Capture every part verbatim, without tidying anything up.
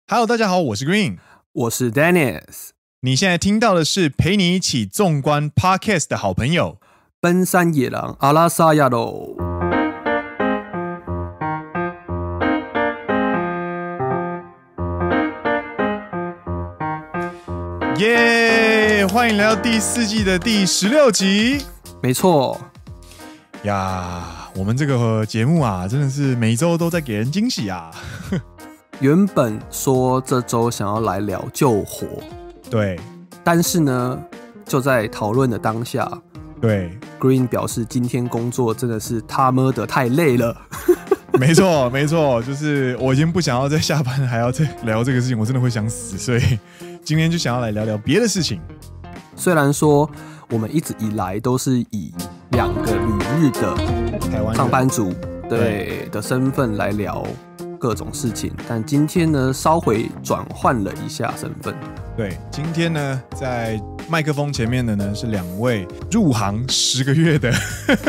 Hello， 大家好，我是 Green， 我是 Dennis。 你现在听到的是陪你一起纵观 Podcast 的好朋友奔山野狼阿拉萨亚喽。 耶！欢迎来到第四季的第十六集。 没错呀，我们这个节目啊，真的是每周都在给人惊喜啊。 原本说这周想要来聊救火， 对， 但是呢，就在讨论的当下， 对 ，Green 表示今天工作真的是他妈的太累了。 没错，没错，就是我已经不想要再下班还要再聊这个事情，我真的会想死，所以今天就想要来聊聊别的事情。 虽然说我们一直以来都是以两个旅日的台湾上班族 对, 对的身份来聊各种事情，但今天呢，稍微转换了一下身份。 对，今天呢，在麦克风前面的呢是两位入行十个月的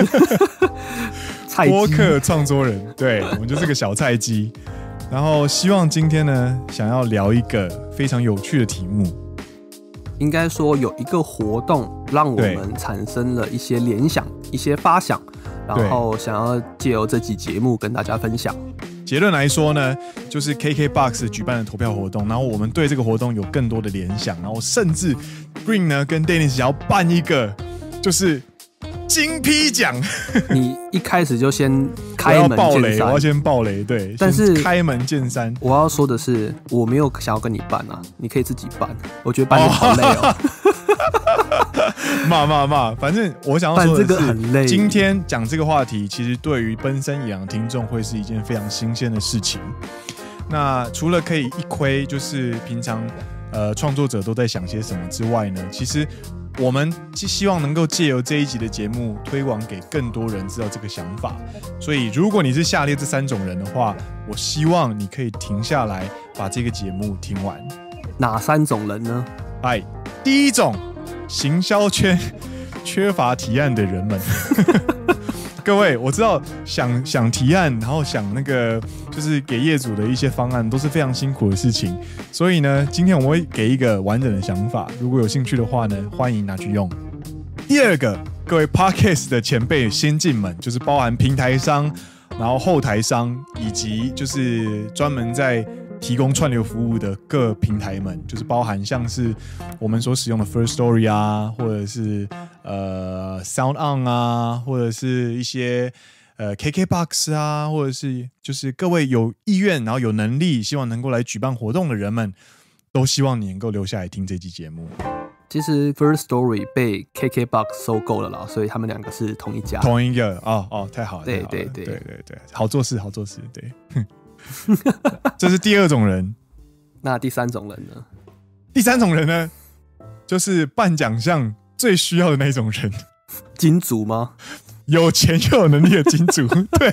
播客创作人，对，我们就是个小菜鸡。然后希望今天呢，想要聊一个非常有趣的题目。 应该说有一个活动让我们产生了一些联想、一些发想，然后想要借由这集节目跟大家分享。 结论来说呢，就是 K K B O X 举办的投票活动，然后我们对这个活动有更多的联想，然后甚至 Green 呢跟 Dennis 想要办一个就是金批奖。 你一开始就先开门见山， 我要先爆雷，对， 但是开门见山。 我要说的是，我没有想要跟你办啊，你可以自己办。我觉得办这个好累哦。 骂骂骂，反正我想要说的是， 办这个很累。 今天讲这个话题，其实对于奔山野狼听众会是一件非常新鲜的事情。那除了可以一窥就是平常呃创作者都在想些什么之外呢，其实我们希望能够借由这一集的节目推广给更多人知道这个想法。所以如果你是下列这三种人的话，我希望你可以停下来把这个节目听完。 哪三种人呢？ 哎，第一种，行销圈缺乏提案的人们。各位，我知道想想提案，然后想那个就是给业主的一些方案，都是非常辛苦的事情。所以呢，今天我们会给一个完整的想法，如果有兴趣的话呢，欢迎拿去用。第二个，各位 Podcast 的前辈先进们，就是包含平台商，然后后台商，以及就是专门在提供串流服务的各平台们，就是包含像是我们所使用的 First Story 啊，或者是呃 Sound On 啊，或者是一些呃 K K B O X 啊，或者是就是各位有意愿然后有能力希望能够来举办活动的人们，都希望你能够留下来听这期节目。 其实 First Story 被 K K B O X 收购了啦，所以他们两个是同一家。 同一个哦哦，太好了， 对太好了对对对对对，好做事好做事，对。这是第二种人。 那第三种人呢？ 第三种人呢，就是办奖项最需要的那种人。 金主吗？有钱又有能力的金主。对。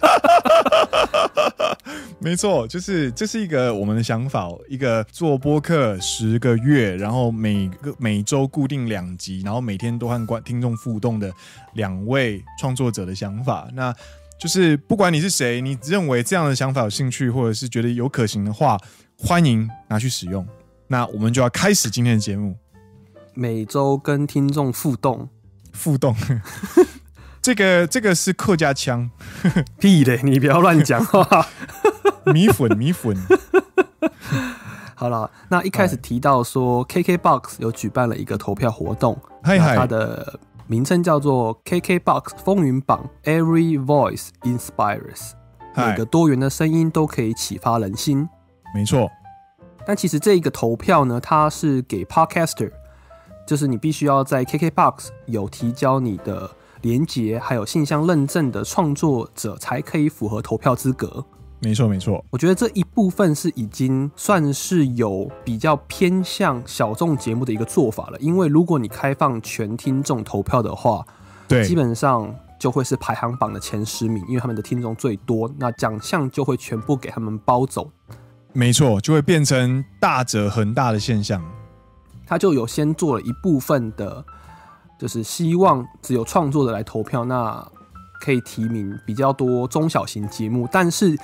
没错，就是这是一个我们的想法，一个做播客十个月，然后每个每周固定两集，然后每天都和听众互动的两位创作者的想法。那就是不管你是谁，你认为这样的想法有兴趣，或者是觉得有可行的话，欢迎拿去使用。那我们就要开始今天的节目。 每周跟听众互动， 互动。这个这个是客家腔。 屁嘞！你不要乱讲话。 米粉米粉。 好了，那一开始提到说 K K B O X 有举办了一个投票活动， 嗨嗨， 它的名称叫做 K K B O X 风云榜 Every Voice Inspires， 每个多元的声音都可以启发人心。 没错。 但其实这一个投票呢，它是给 Podcaster， 就是你必须要在 K K B O X 有提交你的连结还有信箱认证的创作者才可以符合投票资格。 没错没错， 我觉得这一部分是已经算是有比较偏向小众节目的一个做法了，因为如果你开放全听众投票的话， 对， 基本上就会是排行榜的前十名，因为他们的听众最多，那奖项就会全部给他们包走。 没错，就会变成大者恒大的现象。 他就有先做了一部分的，就是希望只有创作者来投票，那可以提名比较多中小型节目，但是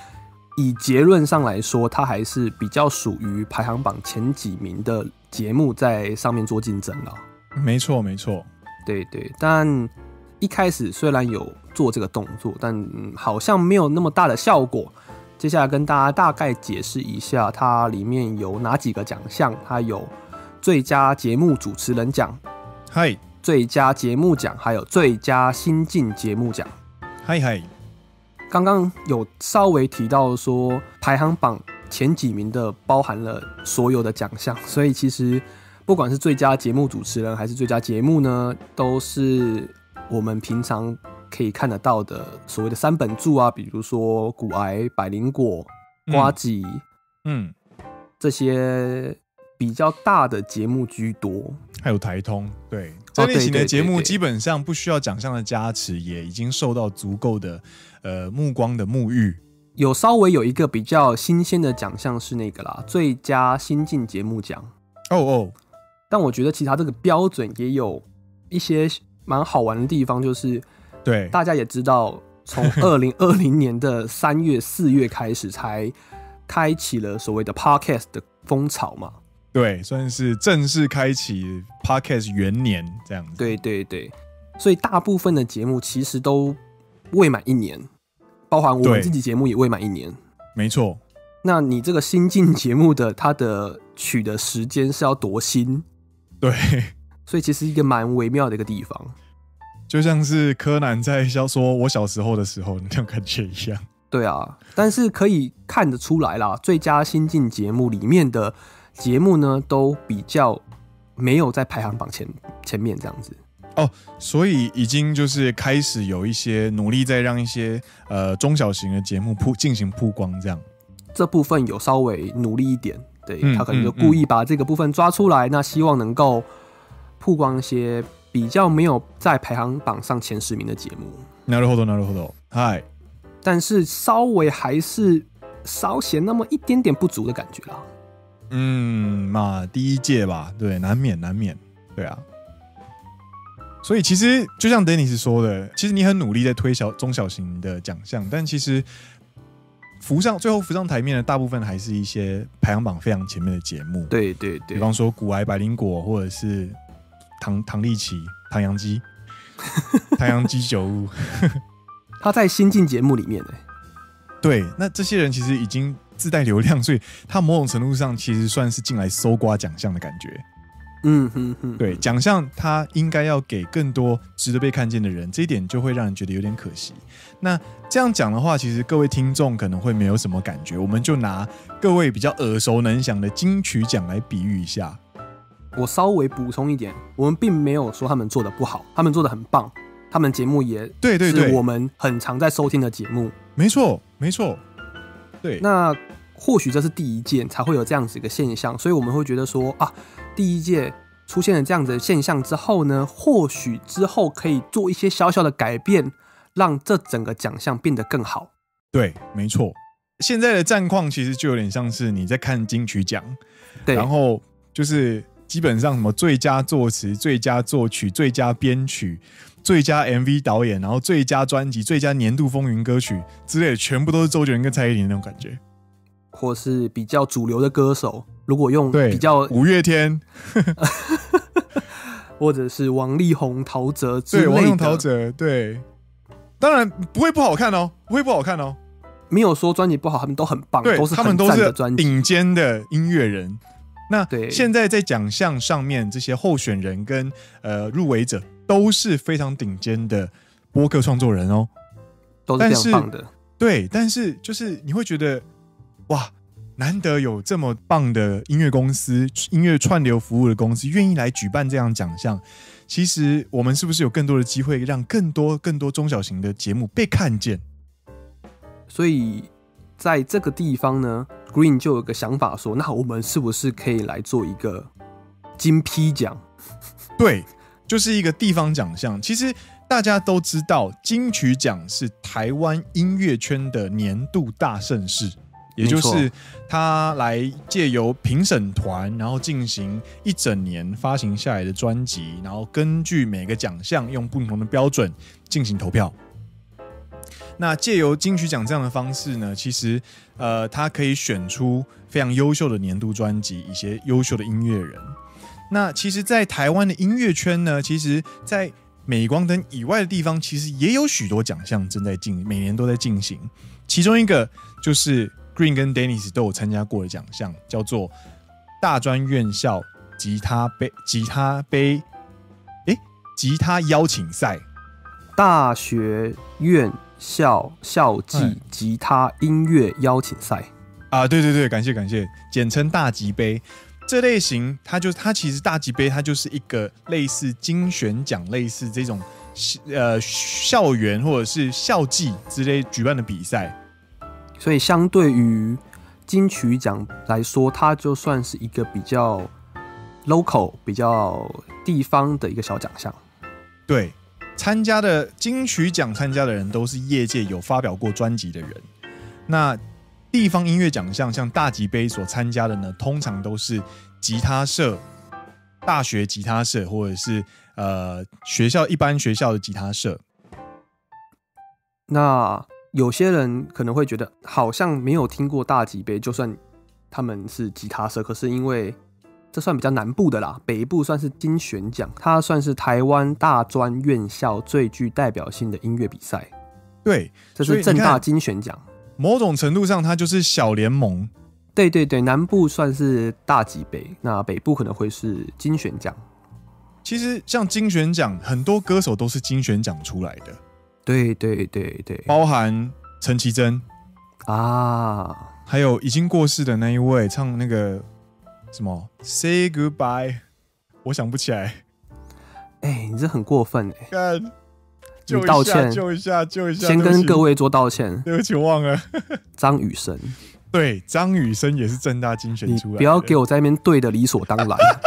以结论上来说，它还是比较属于排行榜前几名的节目在上面做竞争了。 没错，没错， 对对。但一开始虽然有做这个动作，但、嗯、好像没有那么大的效果。接下来跟大家大概解释一下，它里面有哪几个奖项。它有最佳节目主持人奖， 嗨， 最佳节目奖，还有最佳新晋节目奖。 嗨嗨， 刚刚有稍微提到说，排行榜前几名的包含了所有的奖项，所以其实不管是最佳节目主持人还是最佳节目呢，都是我们平常可以看得到的所谓的三本柱啊，比如说股癌、百灵果、呱吉，嗯，这些比较大的节目居多， 还有台通，对，这类型的节目基本上不需要奖项的加持，也已经受到足够的呃目光的沐浴。 有稍微有一个比较新鲜的奖项是那个啦，最佳新晋节目奖。 哦哦， 但我觉得其他这个标准也有一些蛮好玩的地方，就是对大家也知道，从二零二零年的三月、四月开始才开启了所谓的 podcast 的风潮嘛。 对，算是正式开启 podcast 元年这样子。 对对对，所以大部分的节目其实都未满一年，包含我们自己节目也未满一年。 没错。 那你这个新进节目的它的取的时间是要多新？ 对， 所以其实一个蛮微妙的一个地方， 就像是柯南在说我小时候的时候那种感觉一样。 对啊，但是可以看得出来啦，最佳新进节目里面的节目呢，都比较没有在排行榜前前面这样子。 哦，所以已经就是开始有一些努力在让一些呃中小型的节目铺进行曝光，这样。 这部分有稍微努力一点，对、 嗯、 他可能就故意把这个部分抓出来，嗯嗯、那希望能够曝光一些比较没有在排行榜上前十名的节目。 なるほどなるほど，嗨。 但是稍微还是稍显那么一点点不足的感觉啦。 嗯嘛，第一届吧，对，难免难免，对啊。所以其实就像 Dennis 说的，其实你很努力在推小中小型的奖项，但其实浮上最后浮上台面的大部分还是一些排行榜非常前面的节目。 对对对， 比方说股癌、百灵果，或者是唐唐立奇、唐扬鸡、唐扬鸡酒屋。 他在新进节目里面、欸、 对，那这些人其实已经自带流量，所以他某种程度上其实算是进来搜刮奖项的感觉。 嗯哼哼， 对，奖项他应该要给更多值得被看见的人，这一点就会让人觉得有点可惜。那这样讲的话，其实各位听众可能会没有什么感觉，我们就拿各位比较耳熟能详的金曲奖来比喻一下。 我稍微补充一点，我们并没有说他们做的不好，他们做的很棒，他们节目也对对对， 是我们很常在收听的节目。 没错没错，对。 那或许这是第一届才会有这样子一个现象，所以我们会觉得说啊，第一届出现了这样子的现象之后呢，或许之后可以做一些小小的改变，让这整个奖项变得更好。 对，没错。现在的战况其实就有点像是你在看金曲奖， 对， 然后就是基本上什么最佳作词、最佳作曲、最佳编曲、最佳 M V 导演，然后最佳专辑、最佳年度风云歌曲之类的，全部都是周杰伦跟蔡依林的那种感觉。 或是比较主流的歌手，如果用比较五月天， 或者是王力宏、陶喆之类的， 对，王力宏、陶喆，对，当然不会不好看哦，不会不好看哦， 没有说专辑不好，他们都很棒， 对， 都是他们都是顶尖的音乐人。那现在在奖项上面，这些候选人跟呃入围者都是非常顶尖的播客创作人哦， 都是非常棒的。 对，但是就是你会觉得，哇，难得有这么棒的音乐公司、音乐串流服务的公司愿意来举办这样奖项，其实我们是不是有更多的机会让更多更多中小型的节目被看见？ 所以在这个地方呢 ，Green 就有个想法说，那我们是不是可以来做一个金批奖？ 对，就是一个地方奖项。其实大家都知道，金曲奖是台湾音乐圈的年度大盛事。也就是他来借由评审团，然后进行一整年发行下来的专辑，然后根据每个奖项用不同的标准进行投票。 那借由金曲奖这样的方式呢，其实呃，它可以选出非常优秀的年度专辑，一些优秀的音乐人。那其实，在台湾的音乐圈呢，其实，在镁光灯以外的地方，其实也有许多奖项正在进，每年都在进行。其中一个就是 Green 跟 Dennis 都有参加过的奖项，叫做大专院校吉他杯吉他杯，诶，吉他邀请赛。 大学院校校际吉他音乐邀请赛啊，对对对，感谢感谢，简称大吉杯。这类型，它就它其实大吉杯，它就是一个类似金选奖、类似这种呃校园或者是校际之类举办的比赛。 所以相对于金曲奖来说，它就算是一个比较 local、比较地方的一个小奖项。 对。参加的金曲奖参加的人都是业界有发表过专辑的人，那地方音乐奖项像大吉杯所参加的呢，通常都是吉他社、大学吉他社或者是呃学校一般学校的吉他社。 那有些人可能会觉得好像没有听过大吉杯，就算他们是吉他社，可是因为这算比较南部的啦，北部算是金选奖，它算是台湾大专院校最具代表性的音乐比赛。 对， 这是政大金选奖。 某种程度上，它就是小联盟。 对对对，南部算是大吉杯，那北部可能会是金选奖。 其实像金选奖，很多歌手都是金选奖出来的。 对对对对， 包含陈绮贞啊， 还有已经过世的那一位唱那个。什么 ？Say goodbye， 我想不起来。 哎、欸，你这很过分哎、 欸！ 你道歉， 救一下，救一下！ 先跟各位做道歉。 对不起，我忘了。 张雨生， 对，张雨生也是政大金选出来的。 你不要给我在那边对的理所当然。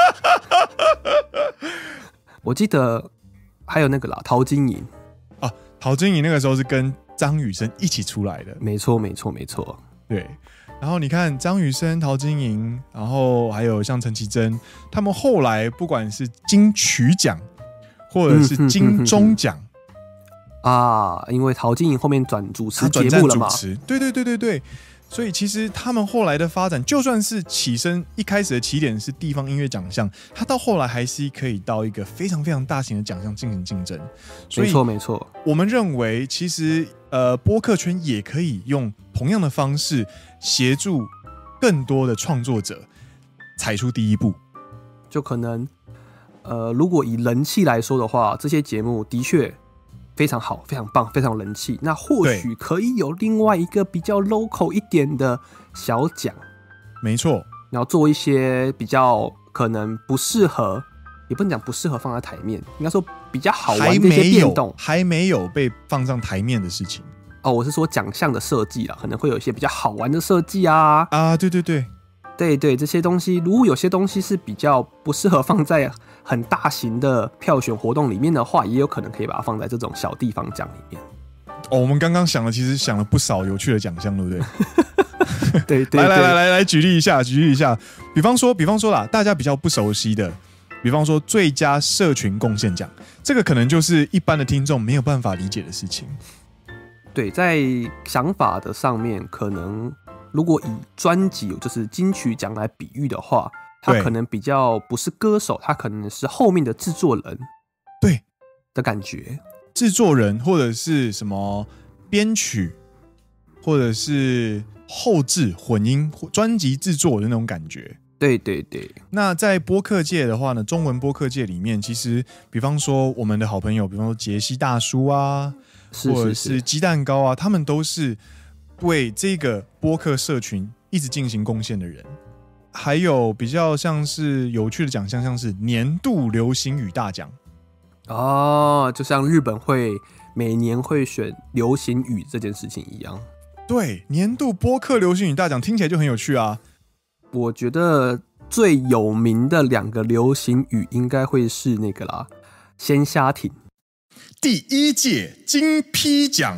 我记得还有那个啦，陶晶莹啊，陶晶莹那个时候是跟张雨生一起出来的。 没错，没错，没错。 对。然后你看张雨生、陶晶莹，然后还有像陈绮贞，他们后来不管是金曲奖或者是金钟奖、 嗯、啊，因为陶晶莹后面转主持节目了嘛， 对对对对对，所以其实他们后来的发展，就算是起身一开始的起点是地方音乐奖项，他到后来还是可以到一个非常非常大型的奖项进行竞争。 没错没错， 我们认为其实呃播客圈也可以用同样的方式协助更多的创作者踩出第一步。 就可能呃如果以人气来说的话，这些节目的确非常好，非常棒，非常有人气。那或许可以有另外一个比较 local 一点的小奖， 没错。 然后做一些比较可能不适合，也不能讲不适合放在台面，应该说比较好玩的一些变动， 还没有被放上台面的事情。 哦，我是说奖项的设计啦，可能会有一些比较好玩的设计啊。 啊，对对对， 对对，这些东西，如果有些东西是比较不适合放在很大型的票选活动里面的话，也有可能可以把它放在这种小地方奖里面。 哦，我们刚刚想了，其实想了不少有趣的奖项，对不对？ 对, 对, 对， 来来来来来，举例一下，举例一下。比方说，比方说啦，大家比较不熟悉的，比方说最佳社群贡献奖，这个可能就是一般的听众没有办法理解的事情。 对，在想法的上面，可能如果以专辑就是金曲奖来比喻的话，他可能比较不是歌手，他可能是后面的制作人， 对的感觉。 制作人或者是什么编曲，或者是后制混音、专辑制作的那种感觉。 对对对。 那在播客界的话呢，中文播客界里面，其实比方说我们的好朋友，比方说杰西大叔啊。 是是是， 或者是鸡蛋糕啊，他们都是为这个播客社群一直进行贡献的人。还有比较像是有趣的奖项，像是年度流行语大奖哦，就像日本会每年会选流行语这件事情一样。 对，年度播客流行语大奖听起来就很有趣啊。 我觉得最有名的两个流行语应该会是那个啦，鲜虾艇。 第一届金批奖，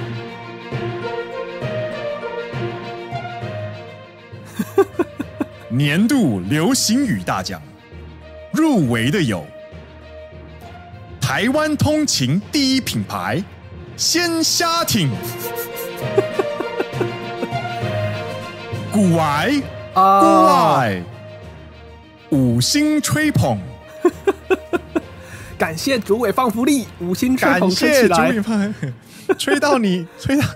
年度流行语大奖入围的有台湾通勤第一品牌鲜虾艇，古癌啊， 古癌，五星吹捧。 感谢主委放福利，五星吹捧感谢主委委放，吹到你，吹到。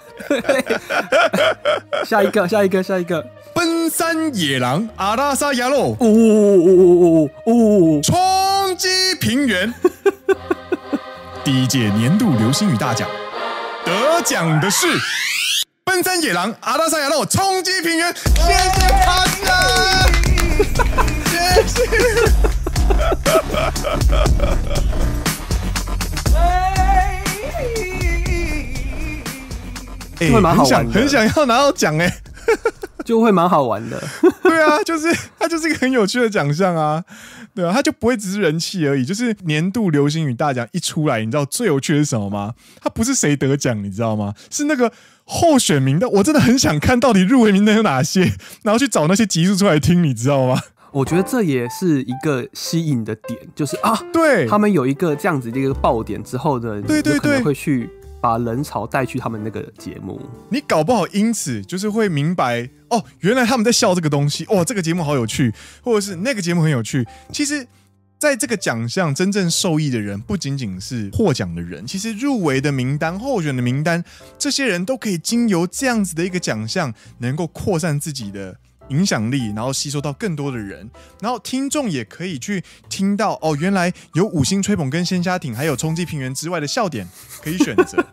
下一个，下一个，下一个。 奔山野狼阿拉萨亚洛， 呜呜呜呜呜！ 冲击平原。第一届年度流星雨大奖得奖的是奔山野狼阿拉萨亚洛冲击平原，谢谢大家，谢谢。哎、 会蛮好玩的， 很想很想要拿到奖哎、欸， 就会蛮好玩的。 对啊，就是它就是一个很有趣的奖项啊，对啊，它就不会只是人气而已。就是年度流星雨大奖一出来，你知道最有趣的是什么吗？它不是谁得奖，你知道吗？是那个候选名单，我真的很想看到底入围名单有哪些，然后去找那些集数出来听，你知道吗？ 我觉得这也是一个吸引的点，就是啊， 对， 他们有一个这样子的一个爆点之后呢， 对对对， 可能会去把人潮带去他们那个节目。 你搞不好因此就是会明白哦，原来他们在笑这个东西，哦，这个节目好有趣，或者是那个节目很有趣。其实，在这个奖项真正受益的人，不仅仅是获奖的人，其实入围的名单、候选的名单，这些人都可以经由这样子的一个奖项，能够扩散自己的影响力，然后吸收到更多的人，然后听众也可以去听到哦，原来有五星吹捧跟鲜虾艇，还有冲击平原之外的笑点可以选择。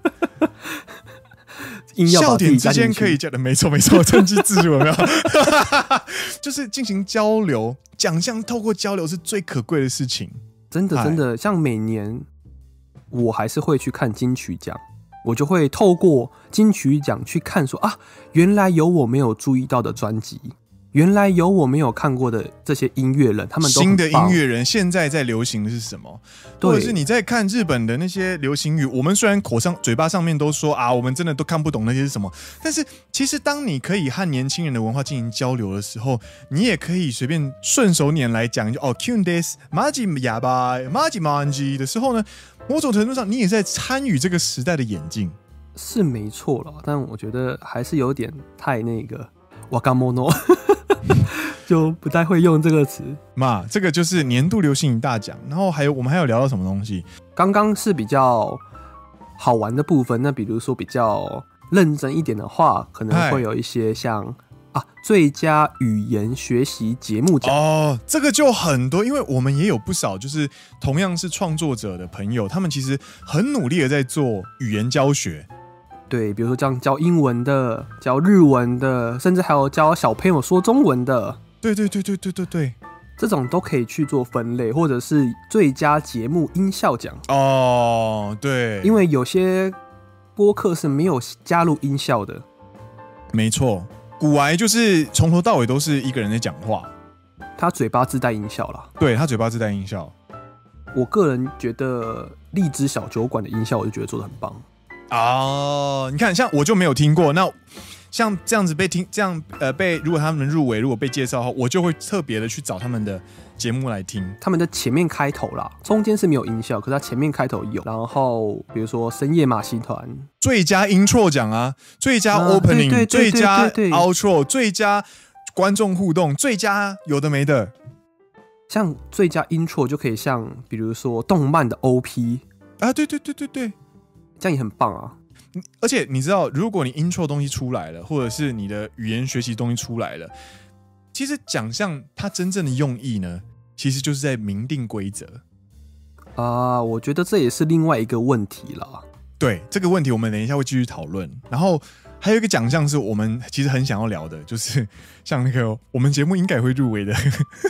笑点之间可以讲的，没错没错，趁机自入有没有？就是进行交流，奖项透过交流是最可贵的事情。 真的真的，像每年我还是会去看金曲奖。我就会透过金曲奖去看说啊，原来有我没有注意到的专辑，原来有我没有看过的这些音乐人，他们都很棒。 新的音乐人现在在流行的是什么？或者是你在看日本的那些流行语，我们虽然口上嘴巴上面都说啊，我们真的都看不懂那些是什么，但是其实当你可以和年轻人的文化进行交流的时候，你也可以随便顺手拈来讲就哦 ，Q des Maji Yaba Maji Manji 的时候呢，某种程度上你也在参与这个时代的演进，是没错了。但我觉得还是有点太那个Wakamono。就不太会用这个词嘛，这个就是年度流行语大奖。然后还有我们还有聊到什么东西？ 刚刚是比较好玩的部分，那比如说比较认真一点的话，可能会有一些像啊最佳语言学习节目奖哦，这个就很多，因为我们也有不少就是同样是创作者的朋友，他们其实很努力的在做语言教学。 对，比如说这样教英文的、教日文的，甚至还有教小朋友说中文的。 对对对对对对对， 这种都可以去做分类，或者是最佳节目音效奖。 哦，对， 因为有些播客是没有加入音效的。 没错，古癌就是从头到尾都是一个人在讲话， 他嘴巴自带音效啦。 对，他嘴巴自带音效。 我个人觉得荔枝小酒馆的音效，我就觉得做得很棒。 哦，你看，像我就没有听过，那像这样子被听，这样呃被，如果他们入围，如果被介绍后，我就会特别的去找他们的节目来听。 他们的前面开头啦，中间是没有音效，可是他前面开头有。然后比如说深夜马戏团最佳 intro 奖啊，最佳 opening，、呃、最佳 outro， 最佳观众互动，最佳有的没的。 像最佳 intro 就可以像比如说动漫的 O P 啊，对对对对对。 这样也很棒啊！ 而且你知道，如果你 intro 东西出来了，或者是你的语言学习东西出来了，其实奖项它真正的用意呢，其实就是在明定规则啊。我觉得这也是另外一个问题啦。 对，这个问题我们等一下会继续讨论。然后还有一个奖项是我们其实很想要聊的，就是像那个我们节目应该会入围的，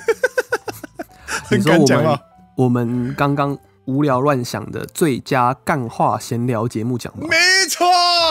很敢讲啊。 我们刚刚无聊乱想的最佳干话闲聊节目奖吧。 没错，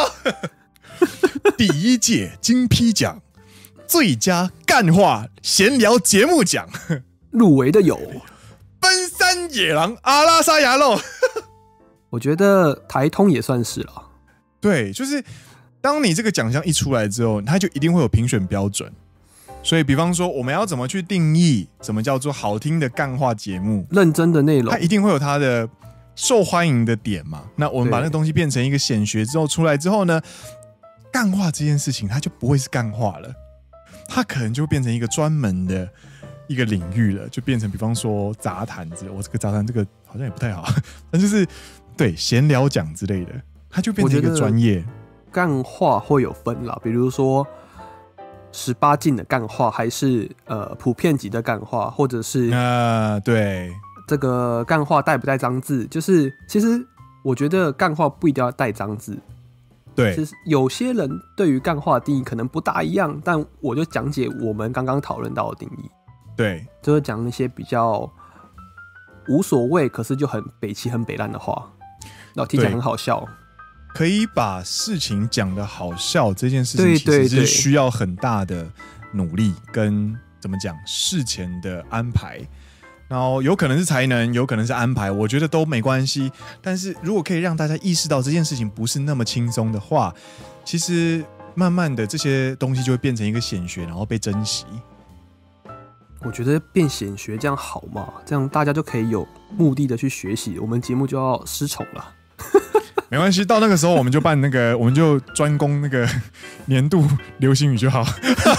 第一届金批奖最佳干话闲聊节目奖入围的有奔山野狼阿拉萨亚肉。 我觉得台通也算是了。 对，就是当你这个奖项一出来之后，它就一定会有评选标准。所以比方说我们要怎么去定义什么叫做好听的干话节目， 认真的内容， 它一定会有它的受欢迎的点嘛。那我们把那个东西变成一个显学之后出来之后呢，干话这件事情它就不会是干话了，它可能就变成一个专门的一个领域了，就变成比方说杂谈之类，我这个杂谈这个好像也不太好，但就是对闲聊讲之类的，它就变成一个专业。 干话会有分啦，比如说十八禁的干话，还是呃普遍级的干话，或者是啊、呃，对， 这个干话带不带脏字？就是其实我觉得干话不一定要带脏字。 对， 其实有些人对于干话的定义可能不大一样，但我就讲解我们刚刚讨论到的定义。 对， 就是讲一些比较无所谓，可是就很北七、很北烂的话，然后听起来很好笑。 可以把事情讲得好笑，这件事情其实是需要很大的努力跟怎么讲事前的安排，然后有可能是才能，有可能是安排，我觉得都没关系。但是如果可以让大家意识到这件事情不是那么轻松的话，其实慢慢的这些东西就会变成一个显学，然后被珍惜。 我觉得变显学这样好嘛？这样大家就可以有目的的去学习，我们节目就要失宠了。 没关系，到那个时候我们就办那个，我们就专攻那个年度流行语就好。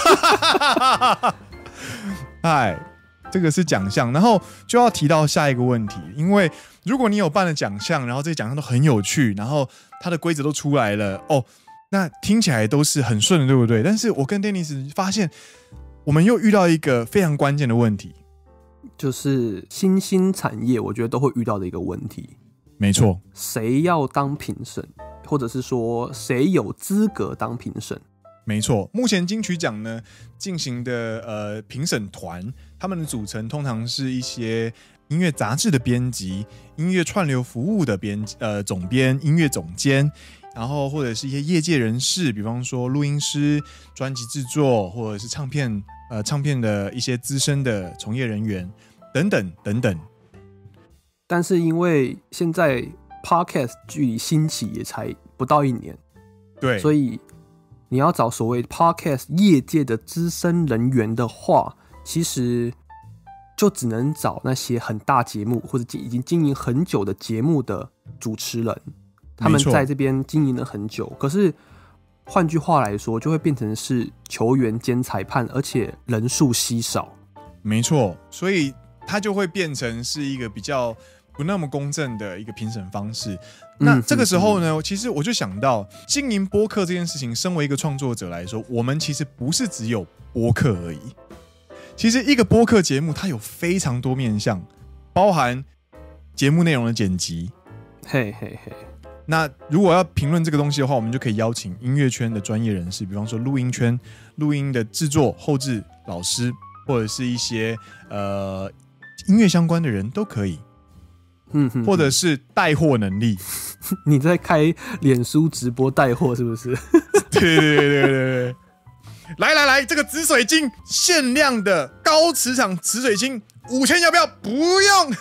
嗨，这个是奖项，然后就要提到下一个问题，因为如果你有办了奖项，然后这些奖项都很有趣，然后它的规则都出来了，哦，那听起来都是很顺的，对不对？但是我跟 Dennis 发现，我们又遇到一个非常关键的问题， 就是新兴产业，我觉得都会遇到的一个问题。 没错， 谁要当评审，或者是说谁有资格当评审？ 没错，目前金曲奖呢进行的呃评审团，他们的组成通常是一些音乐杂志的编辑、音乐串流服务的编呃总编、音乐总监，然后或者是一些业界人士，比方说录音师、专辑制作，或者是唱片呃唱片的一些资深的从业人员等等等等。 但是因为现在 Podcast 距离兴起也才不到一年， 对， 所以你要找所谓 Podcast 业界的资深人员的话，其实就只能找那些很大节目或者已经经营很久的节目的主持人，他们在这边经营了很久。可是换句话来说，就会变成是球员兼裁判，而且人数稀少。 没错，所以它就会变成是一个比较不那么公正的一个评审方式。那这个时候呢，其实我就想到经营播客这件事情，身为一个创作者来说，我们其实不是只有播客而已。其实一个播客节目它有非常多面向，包含节目内容的剪辑。 嘿嘿嘿。 那如果要评论这个东西的话，我们就可以邀请音乐圈的专业人士，比方说录音圈、录音的制作、后制老师，或者是一些呃音乐相关的人都可以。 嗯哼哼， 或者是带货能力。 你在开脸书直播带货是不是？ 对对对对对对。来来来，这个紫水晶限量的高磁场紫水晶五千，要不要？不用。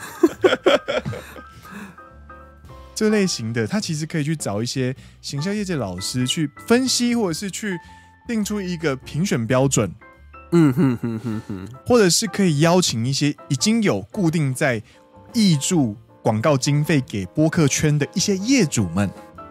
这类型的，他其实可以去找一些行销业界老师去分析，或者是去定出一个评选标准。 嗯哼哼哼哼， 或者是可以邀请一些已经有固定在挹注广告经费给播客圈的一些业主们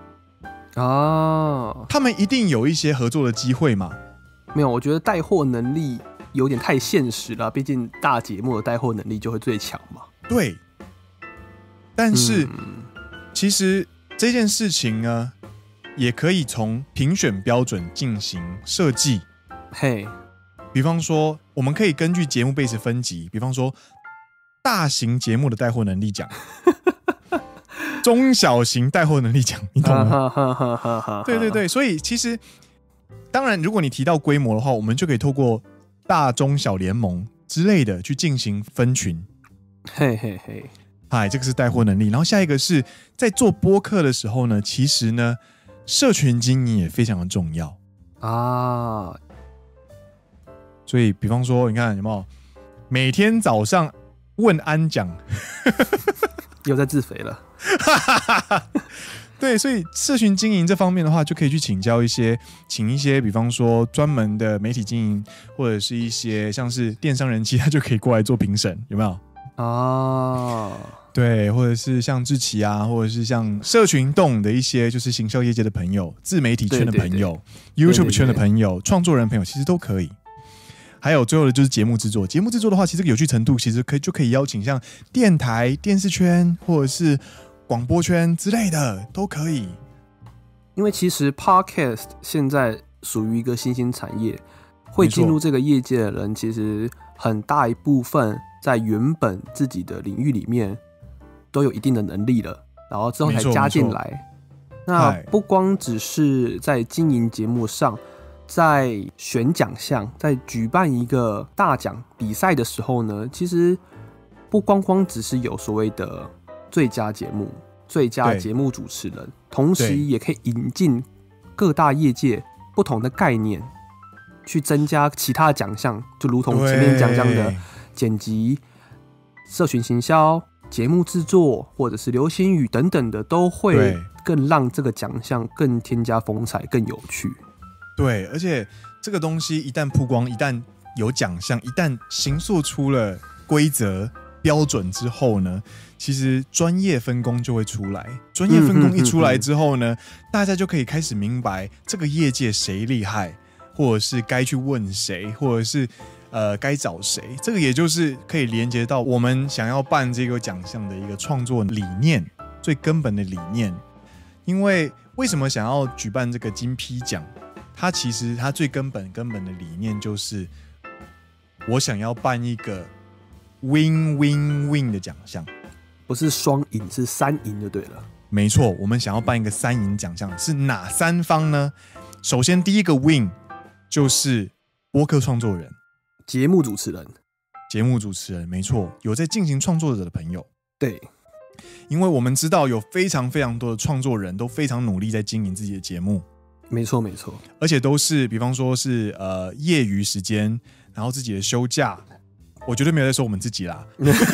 啊， 他们一定有一些合作的机会嘛？ 没有，我觉得带货能力有点太现实了，毕竟大节目的带货能力就会最强嘛。 对，但是、 嗯、 其实这件事情呢，也可以从评选标准进行设计。 嘿， 比方说，我们可以根据节目 base 分级，比方说大型节目的带货能力奖。中小型带货能力奖，你懂吗？对对对，所以其实当然，如果你提到规模的话，我们就可以透过大中小联盟之类的去进行分群。 嘿嘿嘿， 嗨，这个是带货能力。然后下一个是在做播客的时候呢，其实呢，社群经营也非常的重要啊。 所以，比方说，你看有没有每天早上问安讲， 又在自肥了。 对，所以社群经营这方面的话，就可以去请教一些，请一些，比方说专门的媒体经营，或者是一些像是电商人气，他就可以过来做评审，有没有？ 啊。 对，或者是像志祺啊，或者是像社群动的一些就是行销业界的朋友、自媒体圈的朋友、对对对 YouTube 圈的朋友、创作人朋友，其实都可以。还有最后的就是节目制作，节目制作的话，其实这个有趣程度其实可以就可以邀请像电台、电视圈或者是广播圈之类的都可以。 因为其实 Podcast 现在属于一个新兴产业，会进入这个业界的人，其实很大一部分在原本自己的领域里面都有一定的能力了，然后之后才加进来。那不光只是在经营节目上，在选奖项，在举办一个大奖比赛的时候呢，其实不光光只是有所谓的最佳节目、最佳节目主持人，同时也可以引进各大业界不同的概念，去增加其他的奖项，就如同前面讲讲的剪辑、社群行销、节目制作或者是流行语等等的，都会更让这个奖项更添加风采、更有趣。 对，而且这个东西一旦曝光，一旦有奖项，一旦形塑出了规则标准之后呢，其实专业分工就会出来。专业分工一出来之后呢，嗯、哼哼哼大家就可以开始明白这个业界谁厉害，或者是该去问谁，或者是呃该找谁。这个也就是可以连接到我们想要办这个奖项的一个创作理念，最根本的理念。因为为什么想要举办这个金批奖？它其实它最根本根本的理念就是，我想要办一个 win win win 的奖项， 不是双赢，是三赢就对了。 没错，我们想要办一个三赢奖项，是哪三方呢？首先第一个 win 就是播客创作人、 节目主持人、 节目主持人，没错，有在进行创作者的朋友。 对， 因为我们知道有非常非常多的创作人都非常努力在经营自己的节目。 没错没错， 而且都是比方说是呃业余时间，然后自己的休假，我绝对没有在说我们自己啦。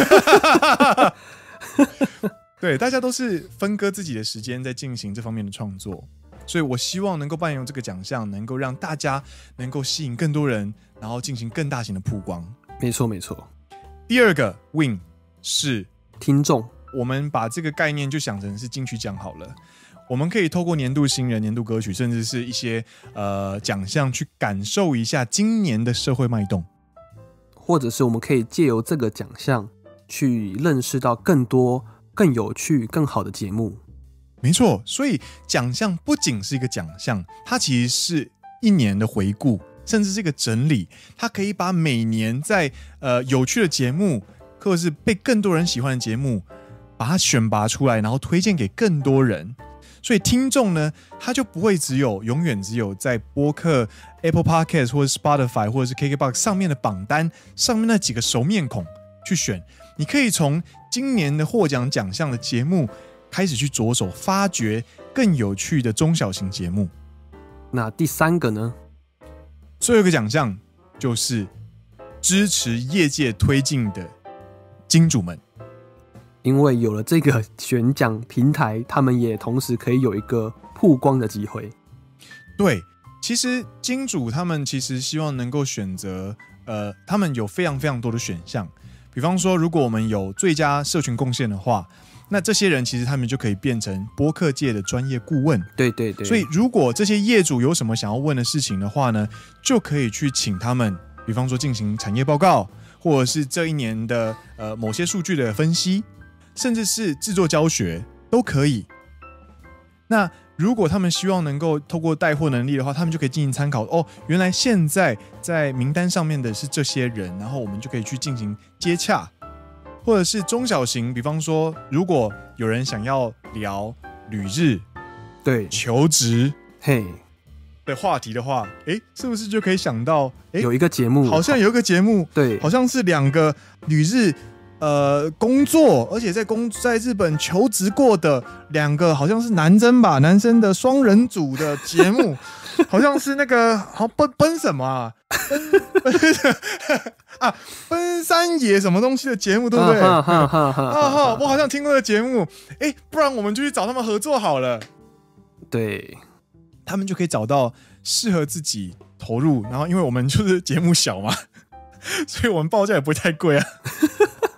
对，大家都是分割自己的时间在进行这方面的创作，所以我希望能够办用这个奖项，能够让大家能够吸引更多人，然后进行更大型的曝光。 没错没错。 第二个 win 是听众， 我们把这个概念就想成是金曲奖好了。我们可以透过年度新人、年度歌曲，甚至是一些呃奖项，去感受一下今年的社会脉动， 或者是我们可以借由这个奖项去认识到更多、更有趣、更好的节目。 没错，所以奖项不仅是一个奖项，它其实是一年的回顾，甚至是一个整理。它可以把每年在呃有趣的节目，或者是被更多人喜欢的节目，把它选拔出来，然后推荐给更多人。所以听众呢，他就不会只有永远只有在播客 Apple Podcast 或者 Spotify 或者是 K K B O X 上面的榜单上面那几个熟面孔去选，你可以从今年的获奖奖项的节目开始去着手发掘更有趣的中小型节目。 那第三个呢？ 最后一个奖项就是支持业界推进的金主们。 因为有了这个选奖平台，他们也同时可以有一个曝光的机会。 对，其实金主他们其实希望能够选择，呃，他们有非常非常多的选项。比方说，如果我们有最佳社群贡献的话，那这些人其实他们就可以变成播客界的专业顾问。 对对对。 所以，如果这些业主有什么想要问的事情的话呢，就可以去请他们，比方说进行产业报告，或者是这一年的呃某些数据的分析。甚至是制作教学都可以。那如果他们希望能够透过带货能力的话，他们就可以进行参考。哦，原来现在在名单上面的是这些人，然后我们就可以去进行接洽。或者是中小型，比方说，如果有人想要聊旅日、 对求职嘿的话题的话，哎，是不是就可以想到，哎， 有一个节目， 好像有一个节目， 对， 好像是两个旅日。呃，工作，而且在工在日本求职过的两个，好像是男生吧，男生的双人组的节目，好像是那个好奔奔什么啊，奔啊奔山野什么东西的节目，对不对？啊哈哈哈！我好像听过的节目，哎，不然我们就去找他们合作好了。 对， 他们就可以找到适合自己投入，然后因为我们就是节目小嘛，所以我们报价也不会太贵啊。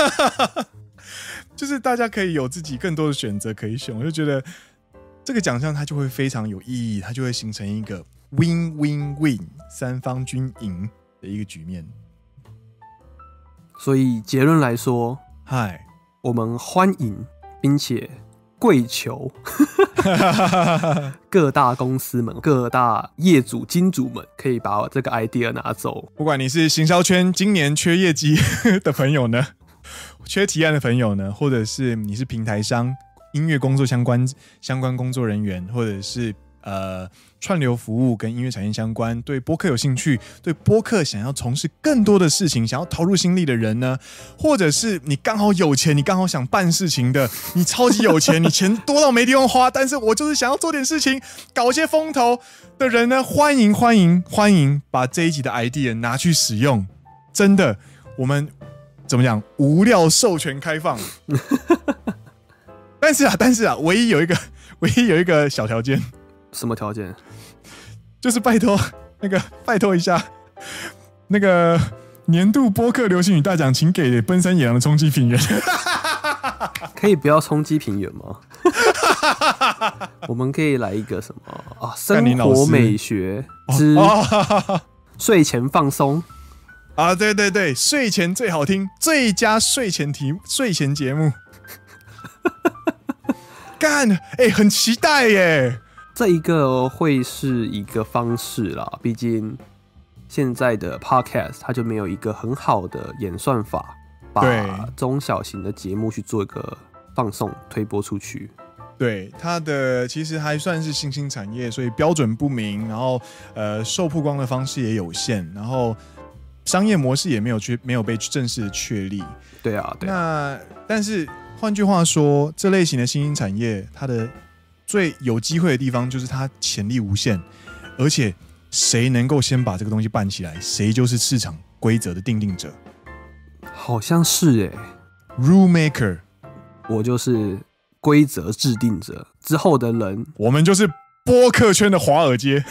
就是大家可以有自己更多的选择可以选，我就觉得这个奖项它就会非常有意义，它就会形成一个 win win win 三方均赢的一个局面。 所以结论来说， 嗨， 我们欢迎并且跪求各大公司们、各大业主金主们，可以把这个 idea 拿走。 不管你是行销圈今年缺业绩的朋友呢，缺提案的朋友呢，或者是你是平台商、音乐工作相关相关工作人员，或者是呃串流服务跟音乐产业相关，对播客有兴趣，对播客想要从事更多的事情，想要投入心力的人呢，或者是你刚好有钱，你刚好想办事情的，你超级有钱，你钱多到没地方花，但是我就是想要做点事情，搞一些风投的人呢，欢迎欢迎欢迎，把这一集的 idea 拿去使用，真的，我们怎么讲，无料授权开放。但是啊，但是啊，唯一有一个唯一有一个小条件。 什么条件？ 就是拜托那个拜托一下，那个年度播客流行语大奖，请给奔山野狼的冲击评员。 可以不要冲击评员吗？我们可以来一个什么啊？生活美学之睡前放松啊！对对对，睡前最好听，最佳睡前题睡前节目。干，哎、欸，很期待耶！ 这一个会是一个方式啦，毕竟现在的 podcast 它就没有一个很好的演算法，把中小型的节目去做一个放送推播出去。 对，它的其实还算是新兴产业，所以标准不明，然后呃受曝光的方式也有限，然后商业模式也没有去没有被正式的确立。 对啊，对啊。 那但是换句话说，这类型的新兴产业，它的最有机会的地方就是它潜力无限，而且谁能够先把这个东西办起来，谁就是市场规则的定定者。 好像是耶 ，rule maker， 我就是规则制定者，之后的人， 我们就是播客圈的华尔街。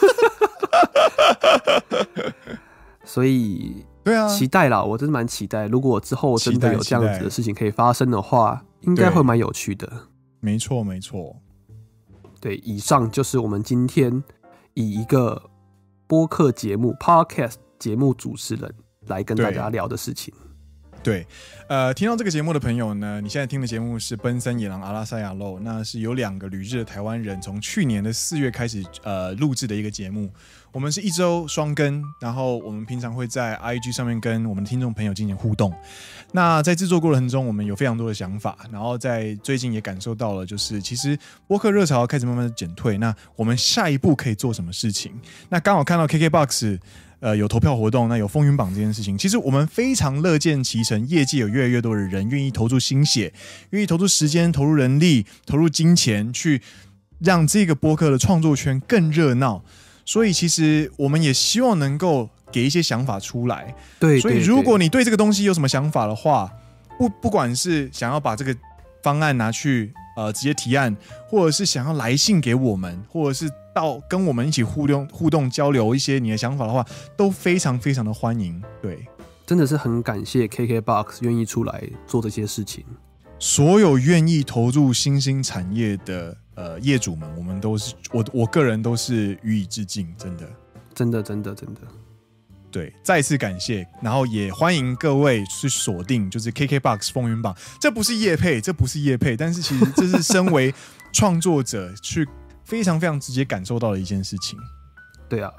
所以， 对啊， 期待啦，我真的蛮期待。如果之后真的有这样子的事情可以发生的话，应该会蛮有趣的。 没错，没错。 对，以上就是我们今天以一个播客节目 podcast 节目主持人来跟大家聊的事情。 对，呃，听到这个节目的朋友呢，你现在听的节目是奔山野狼阿拉萨亚肉，那是有两个旅日的台湾人从去年的四月开始呃录制的一个节目。我们是一周双更，然后我们平常会在 I G 上面跟我们的听众朋友进行互动。那在制作过程中，我们有非常多的想法，然后在最近也感受到了，就是其实播客热潮开始慢慢的减退，那我们下一步可以做什么事情？那刚好看到 K K B O X。呃，有投票活动，那有风云榜这件事情，其实我们非常乐见其成。业界有越来越多的人愿意投注心血，愿意投注时间、投入人力、投入金钱，去让这个播客的创作圈更热闹。所以，其实我们也希望能够给一些想法出来。 对， 所以如果你对这个东西有什么想法的话，不不管是想要把这个方案拿去呃直接提案，或者是想要来信给我们，或者是到跟我们一起互动互动交流一些你的想法的话，都非常非常的欢迎。对， 真的是很感谢 K K B O X 愿意出来做这些事情。 所有愿意投入新兴产业的呃业主们，我们都是我我个人都是予以致敬，真的， 真的，真的，真的。 对，再次感谢，然后也欢迎各位去锁定，就是 K K B O X 风云榜。这不是业配，这不是业配，但是其实这是身为创作者去非常非常直接感受到的一件事情。 对啊。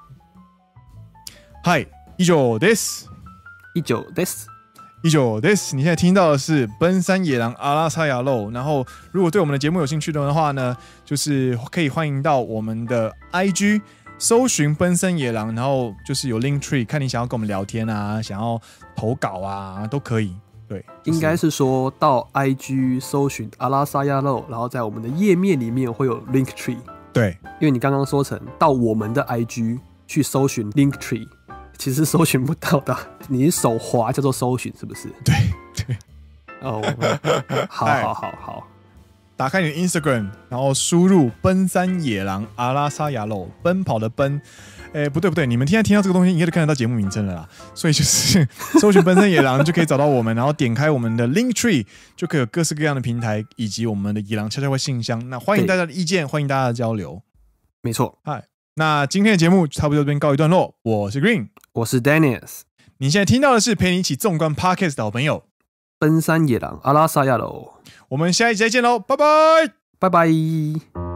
嗨，以上です。 以上です。 以上です。你现在听到的是奔山野狼阿拉萨亚肉。然后，如果对我们的节目有兴趣的话呢，就是可以欢迎到我们的 I G。搜寻奔山野狼，然后就是有 Linktree， 看你想要跟我们聊天啊，想要投稿啊，都可以。对，就是、 应该是说到 I G 搜寻阿拉萨亚肉，然后在我们的页面里面会有 Linktree。 对， 因为你刚刚说成到我们的 I G 去搜寻 Linktree， 其实搜寻不到的，你手滑叫做搜寻，是不是？ 对对。 哦，好好好好。 打开你的 Instagram， 然后输入奔山野狼阿拉萨亚肉，奔跑的奔， 哎，不对不对，你们现在听到这个东西，应该就看得到节目名称了啦。所以就是搜寻奔森野狼就可以找到我们，然后点开我们的 Link Tree 就可以有各式各样的平台，以及我们的野狼悄悄话信箱。那欢迎大家的意见，欢迎大家的交流。 没错， 嗨，那今天的节目差不多这边告一段落。我是 Green， 我是 Dennis。 你现在听到的是陪你一起纵观 Podcast 的好朋友奔山野狼阿拉萨亚喽。 我们下一集再见喽，拜拜， 拜拜。